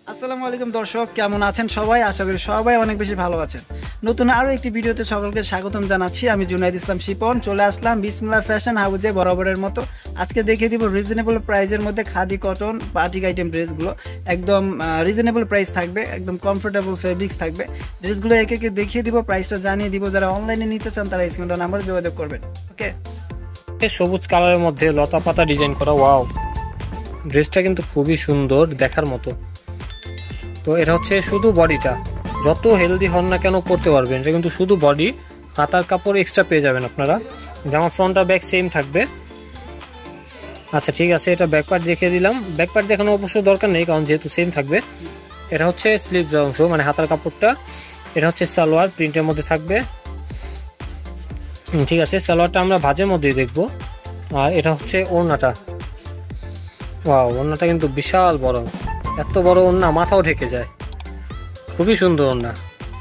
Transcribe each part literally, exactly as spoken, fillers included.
আসসালামু আলাইকুম দর্শক, কেমন আছেন সবাই? আশা করি সবাই অনেক বেশি ভালো আছেন। নতুন আরও একটি ভিডিওতে সকলকে স্বাগতম জানাচ্ছি। আমি জুনাইদ ইসলাম শিপন চলে আসলাম বিসমিল্লাহ ফ্যাশন হাউজে বরাবরের মতো। আজকে দেখিয়ে দিব রিজনেবল প্রাইসের মধ্যে খাদি কটন বাটিক আইটেম ড্রেসগুলো। একদম রিজনেবল প্রাইস থাকবে, একদম কমফোর্টেবল ফেব্রিক্স থাকবে। ড্রেসগুলো একে একে দেখিয়ে দিব, প্রাইসটা জানিয়ে দিব। যারা অনলাইনে নিতে চান তারা স্ক্রিনে নাম্বারে যোগাযোগ করবেন। ওকে, সবুজ কালারের মধ্যে লতা পাতা ডিজাইন করা, ওয়াও! ড্রেসটা কিন্তু খুবই সুন্দর দেখার মতো। তো এটা হচ্ছে শুধু বডিটা, যত হেলদি হন না কেন করতে পারবেন। এটা কিন্তু শুধু বডি, হাতার কাপড় এক্সট্রা পেয়ে যাবেন আপনারা। জামা ফ্রন্ট আর ব্যাক সেম থাকবে। আচ্ছা ঠিক আছে, এটা ব্যাক পার্ট দেখিয়ে দিলাম। ব্যাক পার্ট দেখানো অবশ্য দরকার নেই, কারণ যেহেতু সেম থাকবে। এটা হচ্ছে স্লিভস অংশ, মানে হাতার কাপড়টা। এটা হচ্ছে সালোয়ার, প্রিন্টের মধ্যে থাকবে। ঠিক আছে, সালোয়ারটা আমরা ভাঁজের মধ্যেই দেখবো। আর এটা হচ্ছে ওড়নাটা, ওয়াও! ওড়নাটা কিন্তু বিশাল বড়, এত বড় ওড়না মাথাও ঢেকে যায়, খুবই সুন্দর ওড়না।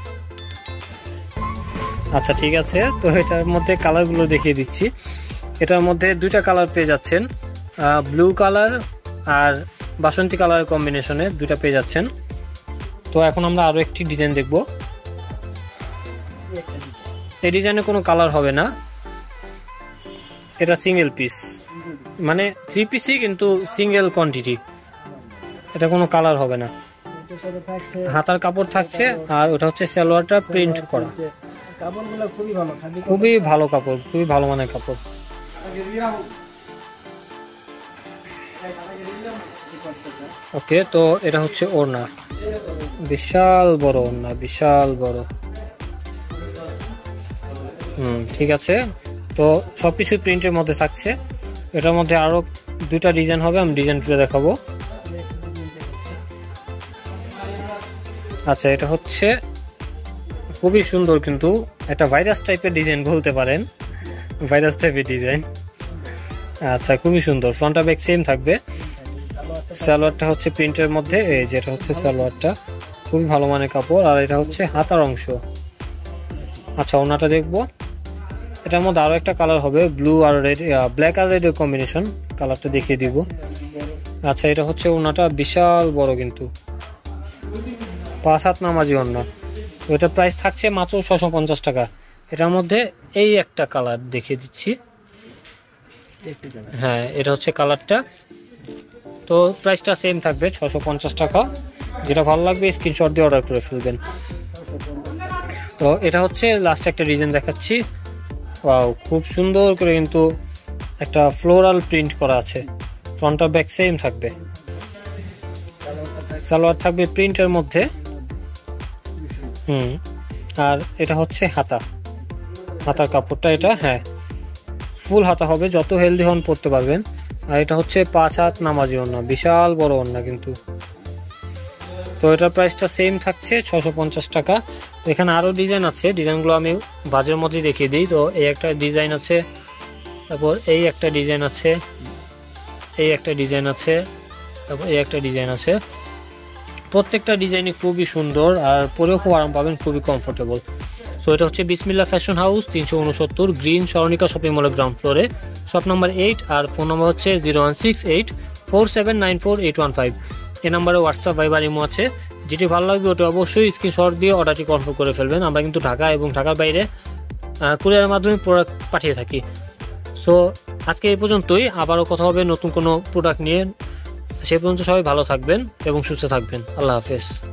আচ্ছা ঠিক আছে, তো এটার মধ্যে কালারগুলো দেখিয়ে দিচ্ছি। এটার মধ্যে দুইটা কালার পেয়ে যাচ্ছেন, ব্লু কালার আর বাসন্তী কালারের কম্বিনেশনে দুইটা পেয়ে যাচ্ছেন। তো এখন আমরা আরও একটি ডিজাইন দেখব। এই ডিজাইনে কোনো কালার হবে না, এটা সিঙ্গেল পিস, মানে থ্রি পিসই কিন্তু সিঙ্গেল কোয়ান্টিটি। এটা কোনো কালার হবে না, হাতার কাপড় থাকছে। আর ওটা হচ্ছে সালোয়ারটা প্রিন্ট করা, খুবই ভালো কাপড়, খুবই ভালো মানের কাপড়। ওকে, তো এটা হচ্ছে ওড়না, বিশাল বড় ওড়না, বিশাল বড়। হুম ঠিক আছে, তো সবকিছু প্রিন্টের মধ্যে থাকছে। এটার মধ্যে আরো দুইটা ডিজাইন হবে, আমি ডিজাইনটা দেখাবো। আচ্ছা, এটা হচ্ছে খুবই সুন্দর, কিন্তু একটা ভাইরাস টাইপের ডিজাইন বলতে পারেন, ভাইরাস টাইপের ডিজাইন। আচ্ছা, খুবই সুন্দর, ফ্রন্ট আর ব্যাক সেম থাকবে। সালোয়ারটা হচ্ছে প্রিন্টের মধ্যে, এই যেটা হচ্ছে সালোয়ারটা, খুবই ভালো মানের কাপড়। আর এটা হচ্ছে হাতার অংশ। আচ্ছা, ওনাটা দেখবো। এটার মধ্যে আরো একটা কালার হবে, ব্লু আর রেড, ব্ল্যাক আর রেড এর কম্বিনেশন। কালারটা দেখিয়ে দিব। আচ্ছা, এটা হচ্ছে ওনাটা বিশাল বড়, কিন্তু পাঁচ হাত নামাজি ওনা। ওইটার প্রাইস থাকছে মাত্র ছশো পঞ্চাশ টাকা। এটার মধ্যে এই একটা কালার দেখিয়ে দিচ্ছি। হ্যাঁ, এটা হচ্ছে কালারটা। তো প্রাইসটা সেম থাকবে, ছশো পঞ্চাশ টাকা। যেটা ভালো লাগবে স্ক্রিনশট দিয়ে অর্ডার করে ফেলবেন। তো এটা হচ্ছে লাস্ট একটা ডিজাইন দেখাচ্ছি। ওয়াও, খুব সুন্দর করে কিন্তু একটা ফ্লোরাল প্রিন্ট করা আছে। ফ্রন্ট আর ব্যাক সেম থাকবে, সালোয়ার থাকবে প্রিন্টের মধ্যে। হুম আর এটা হচ্ছে হাতা, হাতার কাপড়টা এটা, হ্যাঁ ফুল হাতা হবে, যত হেলদি হন পরতে পারবেন। আর এটা হচ্ছে পাঁচ হাত নামাজি ওড়না, বিশাল বড় ওড়না কিন্তু। তো এটার প্রাইসটা সেম থাকছে ছশো পঞ্চাশ টাকা। এখানে আরো ডিজাইন আছে, ডিজাইনগুলো আমি বাজের মধ্যে দেখিয়ে দিই। তো এই একটা ডিজাইন আছে, তারপর এই একটা ডিজাইন আছে, এই একটা ডিজাইন আছে, তারপর এই একটা ডিজাইন আছে। প্রত্যেকটা ডিজাইনই খুবই সুন্দর, আর পরেও খুব আরাম পাবেন, খুবই কমফোর্টেবল। সো এটা হচ্ছে বিসমিল্লাহ ফ্যাশন হাউস, তিনশো উনসত্তর গ্রিন সরণিকা শপিং মলের গ্রাউন্ড ফ্লোরে, শপ নাম্বার এইট। আর ফোন নম্বর হচ্ছে zero one six eight four seven nine four eight one five. এই নাম্বারে হোয়াটসঅ্যাপ ভাইবার ইমো আছে। যেটি ভালো লাগবে ওটা অবশ্যই স্ক্রিনশট দিয়ে অর্ডারটি কনফার্ম করে ফেলবেন। আমরা কিন্তু ঢাকা এবং ঢাকার বাইরে কুরিয়ারের মাধ্যমে প্রোডাক্ট পাঠিয়ে থাকি। সো আজকে এই পর্যন্তই, আবারও কথা হবে নতুন কোনো প্রোডাক্ট নিয়ে। সেই পর্যন্ত সবাই ভালো থাকবেন এবং সুস্থ থাকবেন। আল্লাহ হাফেজ।